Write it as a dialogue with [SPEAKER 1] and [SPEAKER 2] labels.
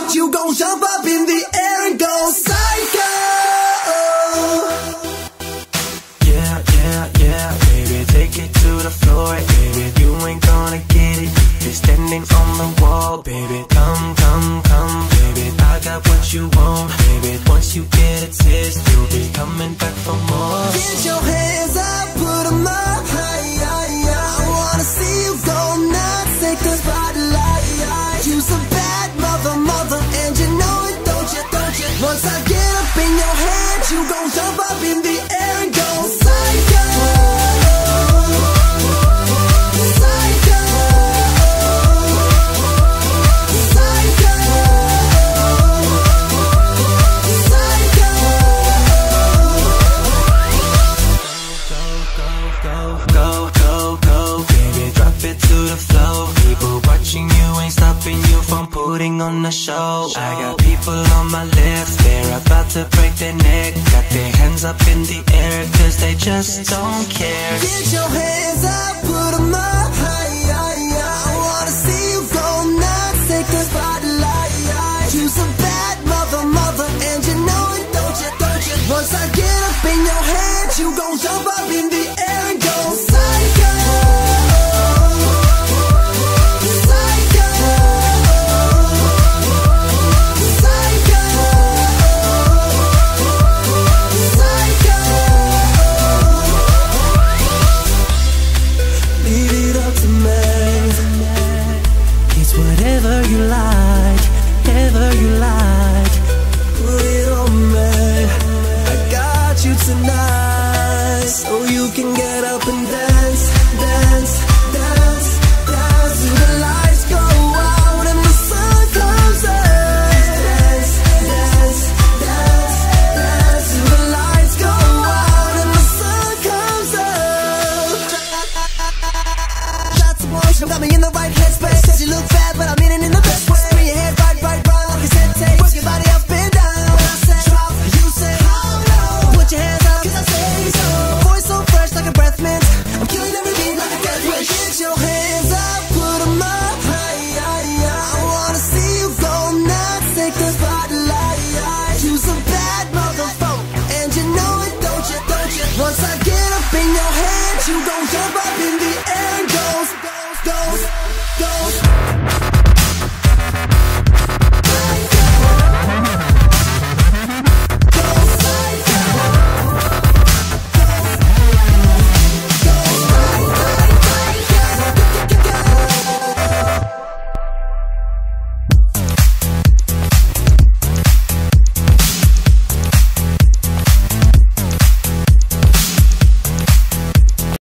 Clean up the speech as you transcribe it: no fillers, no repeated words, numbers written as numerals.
[SPEAKER 1] you gon' jump up in the air and go psycho.
[SPEAKER 2] Yeah, yeah, yeah, baby, take it to the floor, baby, you ain't gonna get it. You're standing on the wall, baby, come, come, come, baby, I got what you want, baby, once you get a taste, you'll be coming back for more.
[SPEAKER 1] Get your hands up, put 'em up high, I wanna see you go nuts, take the spotlight. You's a bad mother, and you know it, don't you? Once I get up in your head, you gon' jump up in the air and go psycho. Psycho. Psycho. Psycho.
[SPEAKER 2] Go, go, go, baby, drop it to the floor. People watching you ain't stopping you from putting on a show. I got people on my left, they're about to break their neck. Got their hands up in the air, cause they just don't care.
[SPEAKER 1] Get your hands up, put 'em up high, I wanna see you go nuts, take the spotlight. You's a bad mother, and you know it, don't you? Once I get up in your head, you gon' jump up in the air and go psycho. Psycho. Psycho. Psycho. Leave it up to me. It's whatever you like, ever you like. Put it on me. I got you tonight, so you can get up and